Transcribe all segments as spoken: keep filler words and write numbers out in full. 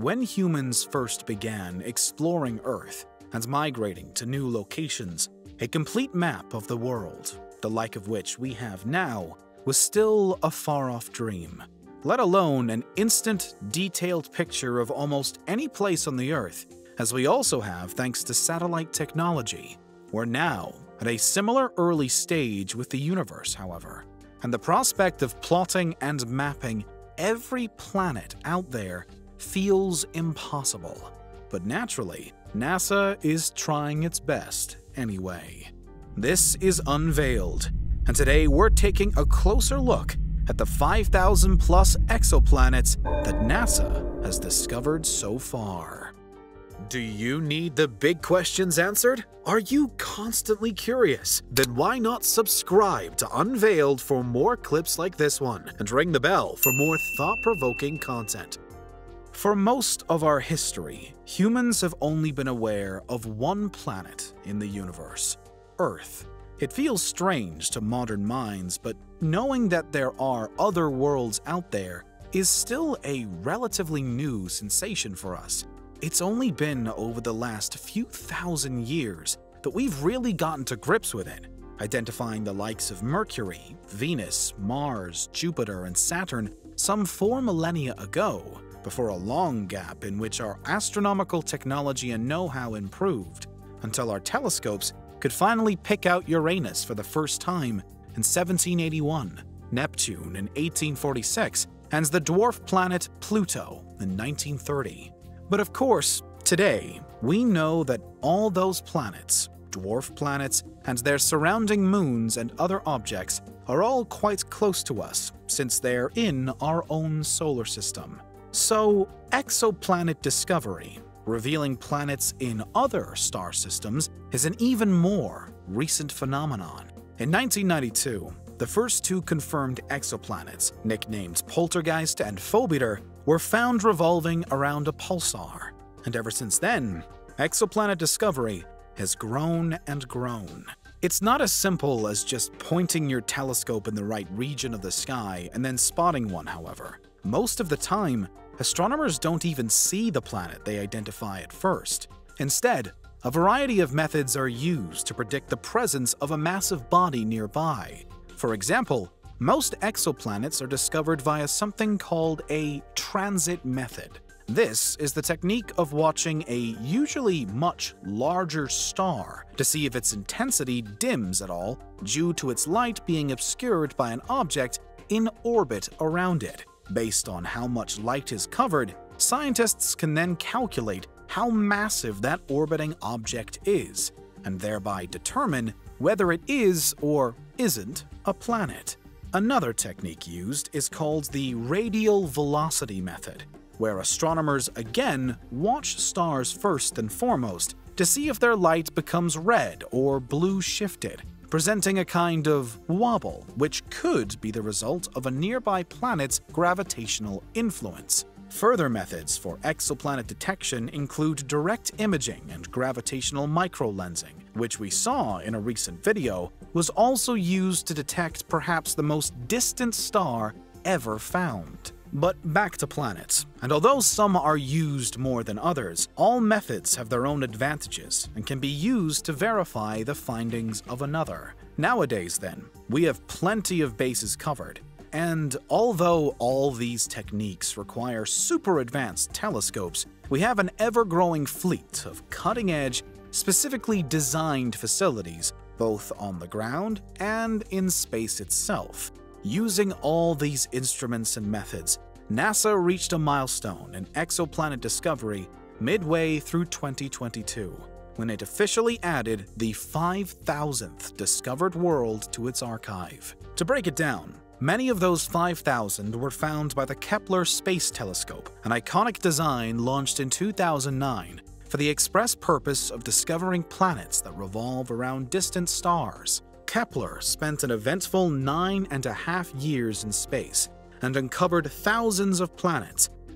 When humans first began exploring Earth and migrating to new locations, a complete map of the world, the like of which we have now, was still a far-off dream, let alone an instant, detailed picture of almost any place on the Earth, as we also have thanks to satellite technology. We're now at a similar early stage with the universe, however, and the prospect of plotting and mapping every planet out there feels impossible. But naturally, NASA is trying its best anyway. This is Unveiled, and today we're taking a closer look at the five thousand plus exoplanets that NASA has discovered so far. Do you need the big questions answered? Are you constantly curious? Then why not subscribe to Unveiled for more clips like this one, and ring the bell for more thought-provoking content. For most of our history, humans have only been aware of one planet in the universe, Earth. It feels strange to modern minds, but knowing that there are other worlds out there is still a relatively new sensation for us. It's only been over the last few thousand years that we've really gotten to grips with it, identifying the likes of Mercury, Venus, Mars, Jupiter, and Saturn some four millennia ago, before a long gap in which our astronomical technology and know-how improved, until our telescopes could finally pick out Uranus for the first time in seventeen eighty-one, Neptune in eighteen forty-six, and the dwarf planet Pluto in nineteen thirty. But of course, today, we know that all those planets, dwarf planets, and their surrounding moons and other objects are all quite close to us, since they're in our own solar system. So, exoplanet discovery, revealing planets in other star systems, is an even more recent phenomenon. In nineteen ninety-two, the first two confirmed exoplanets, nicknamed Poltergeist and Phobiter, were found revolving around a pulsar, and ever since then, exoplanet discovery has grown and grown. It's not as simple as just pointing your telescope in the right region of the sky and then spotting one, however. Most of the time, astronomers don't even see the planet they identify at first. Instead, a variety of methods are used to predict the presence of a massive body nearby. For example, most exoplanets are discovered via something called a transit method. This is the technique of watching a usually much larger star to see if its intensity dims at all due to its light being obscured by an object in orbit around it. Based on how much light is covered, scientists can then calculate how massive that orbiting object is, and thereby determine whether it is or isn't a planet. Another technique used is called the radial velocity method, where astronomers again watch stars first and foremost to see if their light becomes red or blue shifted, presenting a kind of wobble, which could be the result of a nearby planet's gravitational influence. Further methods for exoplanet detection include direct imaging and gravitational microlensing, which we saw in a recent video was also used to detect perhaps the most distant star ever found. But back to planets, and although some are used more than others, all methods have their own advantages and can be used to verify the findings of another. Nowadays then, we have plenty of bases covered, and although all these techniques require super advanced telescopes, we have an ever-growing fleet of cutting-edge, specifically designed facilities, both on the ground and in space itself. Using all these instruments and methods, NASA reached a milestone in exoplanet discovery midway through twenty twenty-two, when it officially added the five thousandth discovered world to its archive. To break it down, many of those five thousand were found by the Kepler Space Telescope, an iconic design launched in two thousand nine for the express purpose of discovering planets that revolve around distant stars. Kepler spent an eventful nine and a half years in space and uncovered thousands of planets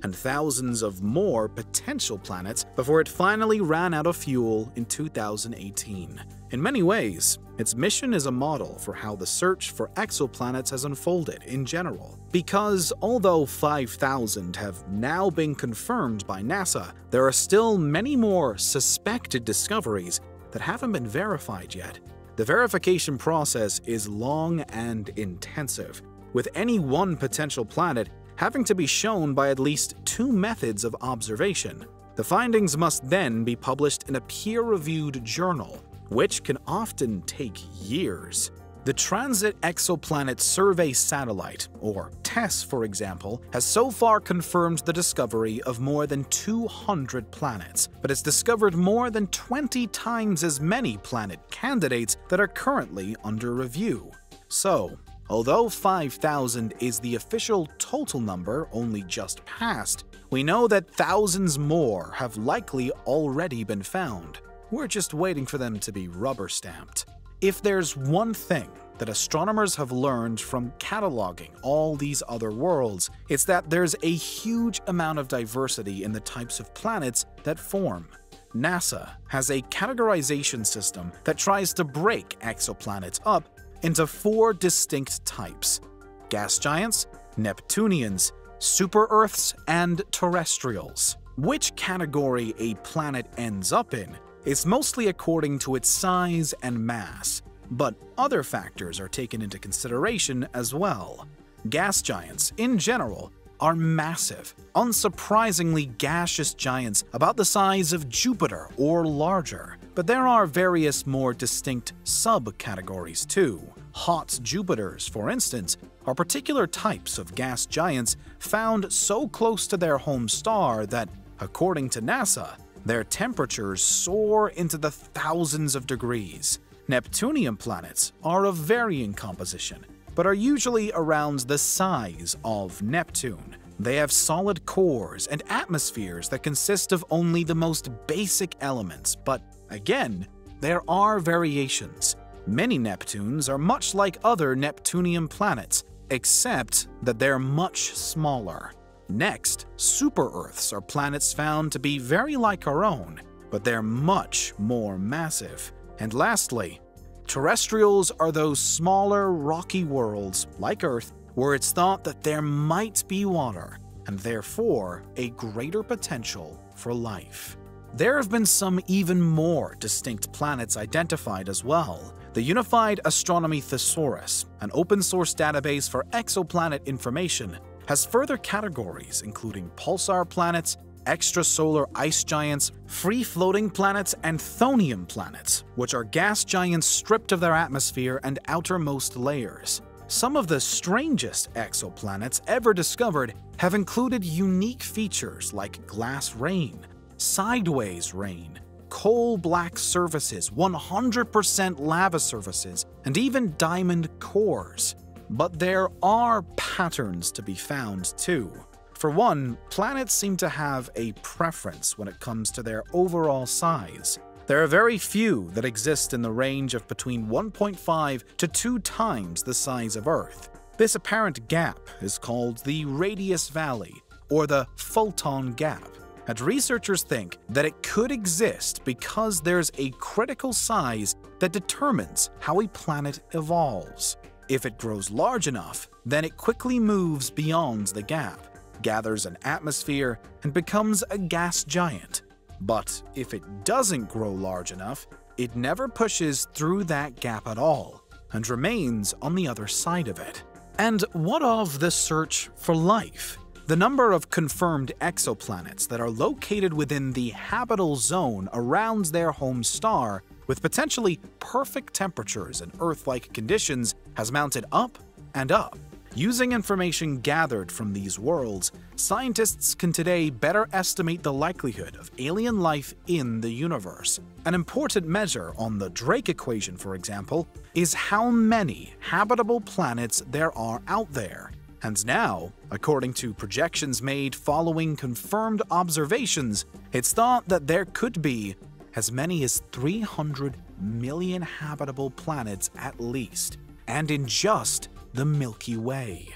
and thousands of more potential planets before it finally ran out of fuel in two thousand eighteen. In many ways, its mission is a model for how the search for exoplanets has unfolded in general. Because although five thousand have now been confirmed by NASA, there are still many more suspected discoveries that haven't been verified yet. The verification process is long and intensive, with any one potential planet having to be shown by at least two methods of observation. The findings must then be published in a peer-reviewed journal, which can often take years. The Transit Exoplanet Survey Satellite, or TESS for example, has so far confirmed the discovery of more than two hundred planets, but it's discovered more than twenty times as many planet candidates that are currently under review. So, although five thousand is the official total number only just passed, we know that thousands more have likely already been found. We're just waiting for them to be rubber-stamped. If there's one thing that astronomers have learned from cataloging all these other worlds, it's that there's a huge amount of diversity in the types of planets that form. NASA has a categorization system that tries to break exoplanets up into four distinct types: gas giants, Neptunians, super-Earths, and terrestrials. Which category a planet ends up in is mostly according to its size and mass, but other factors are taken into consideration as well. Gas giants, in general, are massive, unsurprisingly gaseous giants about the size of Jupiter or larger. But there are various more distinct subcategories too. Hot Jupiters, for instance, are particular types of gas giants found so close to their home star that, according to NASA, their temperatures soar into the thousands of degrees. Neptunian planets are of varying composition, but are usually around the size of Neptune. They have solid cores and atmospheres that consist of only the most basic elements, but again, there are variations. Many Neptunes are much like other Neptunian planets, except that they're much smaller. Next, super-Earths are planets found to be very like our own, but they're much more massive. And lastly, terrestrials are those smaller, rocky worlds, like Earth, where it's thought that there might be water, and therefore a greater potential for life. There have been some even more distinct planets identified as well. The Unified Astronomy Thesaurus, an open-source database for exoplanet information, has further categories including pulsar planets, extrasolar ice giants, free-floating planets, and chthonium planets, which are gas giants stripped of their atmosphere and outermost layers. Some of the strangest exoplanets ever discovered have included unique features like glass rain, sideways rain, coal-black surfaces, one hundred percent lava surfaces, and even diamond cores. But there are patterns to be found too. For one, planets seem to have a preference when it comes to their overall size. There are very few that exist in the range of between one point five to two times the size of Earth. This apparent gap is called the radius valley, or the photon gap, and researchers think that it could exist because there's a critical size that determines how a planet evolves. If it grows large enough, then it quickly moves beyond the gap, gathers an atmosphere, and becomes a gas giant. But if it doesn't grow large enough, it never pushes through that gap at all, and remains on the other side of it. And what of the search for life? The number of confirmed exoplanets that are located within the habitable zone around their home star with potentially perfect temperatures and Earth-like conditions has mounted up and up. Using information gathered from these worlds, scientists can today better estimate the likelihood of alien life in the universe. An important measure on the Drake equation, for example, is how many habitable planets there are out there. And now, according to projections made following confirmed observations, it's thought that there could be as many as three hundred million habitable planets at least, and in just the Milky Way.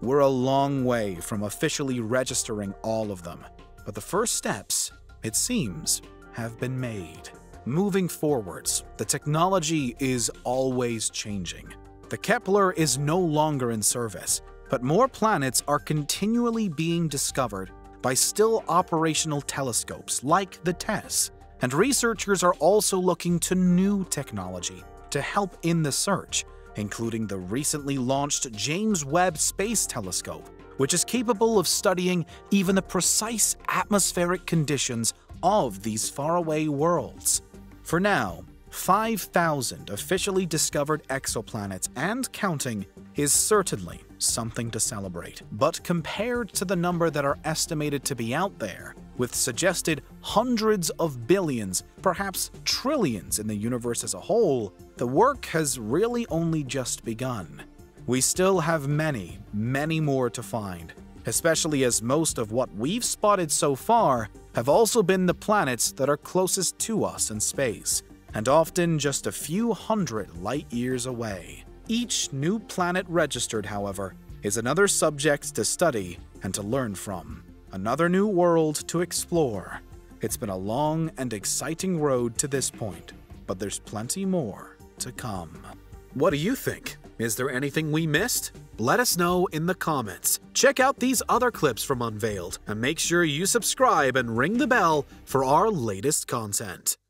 We're a long way from officially registering all of them, but the first steps, it seems, have been made. Moving forwards, the technology is always changing. The Kepler is no longer in service, but more planets are continually being discovered by still operational telescopes like the TESS, and researchers are also looking to new technology to help in the search, including the recently launched James Webb Space Telescope, which is capable of studying even the precise atmospheric conditions of these faraway worlds. For now, five thousand officially discovered exoplanets and counting is certainly something to celebrate. But compared to the number that are estimated to be out there, with suggested hundreds of billions, perhaps trillions in the universe as a whole, the work has really only just begun. We still have many, many more to find, especially as most of what we've spotted so far have also been the planets that are closest to us in space, and often just a few hundred light years away. Each new planet registered, however, is another subject to study and to learn from, another new world to explore. It's been a long and exciting road to this point, but there's plenty more to come. What do you think? Is there anything we missed? Let us know in the comments. Check out these other clips from Unveiled, and make sure you subscribe and ring the bell for our latest content.